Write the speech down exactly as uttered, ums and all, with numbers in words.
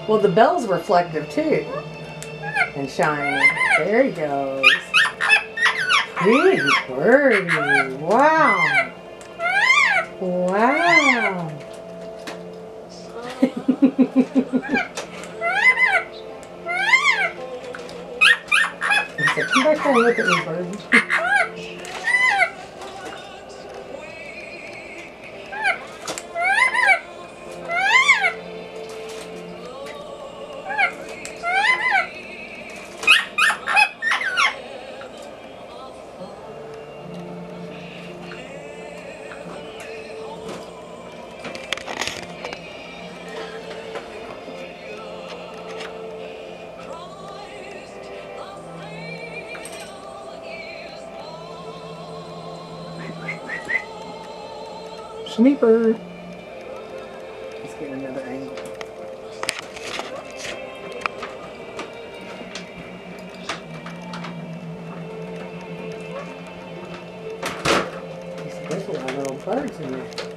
Well, the bell's reflective too. And shiny. There he goes. Pretty birdie. Wow. Wow. He said, come back there and look at me, birdie. Sneaper. Let's get another angle. There's a lot of little birds in there.